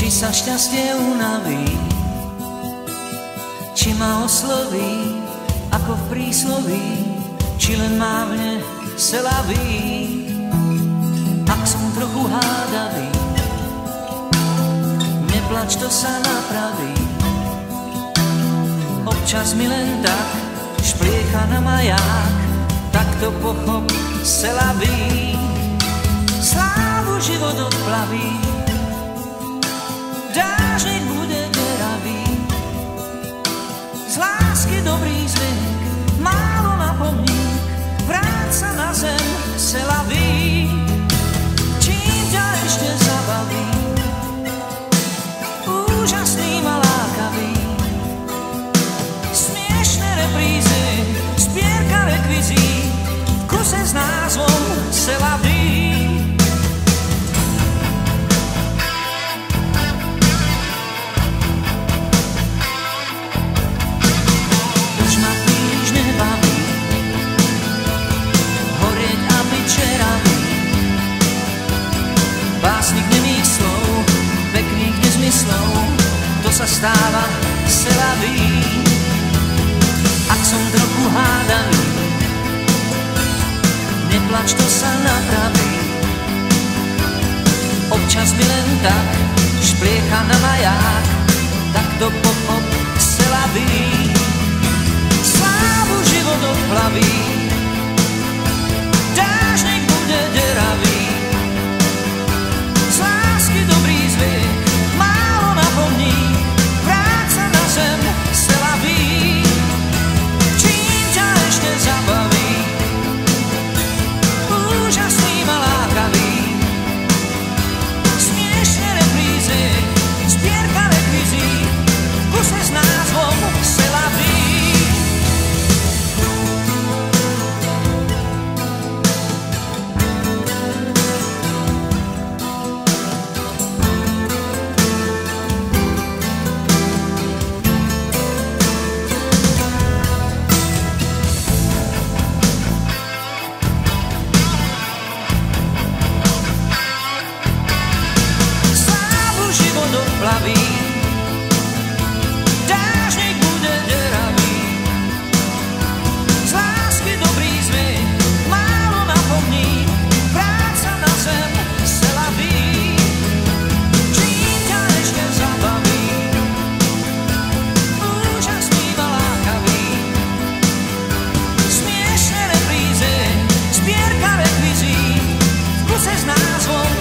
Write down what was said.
Či sa šťastie unaví, či ma osloví, ako v prísloví, či len mávne selaví. Ak som trochu hádavý, neplač, to sa napraví. Občas mi len tak špliecha na maják, tak to pochop, selaví. Slávu život odplaví, dážnik bude deravý. Z lásky dobrý zvyk, málo na pomník, vráť sa na zem, selaví. Čím ťa ešte zabaví, úžasný a lákavý. Smiešné reprízy, zbierka rekvizí, v kuse s názvom selaví. Básnik nemých slov, pekných nezmyslov, to sa stáva selaví. Ak som trochu hádavý, neplač, to sa napraví. Občas mi len tak špliecha na maják, tak to pochop, selaví. Slávu život odplaví, dážnik bude deravý. Dobrý zvyk, málo na pomník, vráť sa na zem, selaví. Čím ťa ešte zabaví, úžasný a lákavý. Smiešné reprízy, zbierka rekvizí, v kuse s názvom selaví. Dážnik bude deravý, z lásky dobrý zvyk, málo na pomník, vráť sa na zem, selaví. Čím ťa ešte zabaví, úžasný a lákavý. Smiešné reprízy, zbierka rekvizí, v kuse s názvom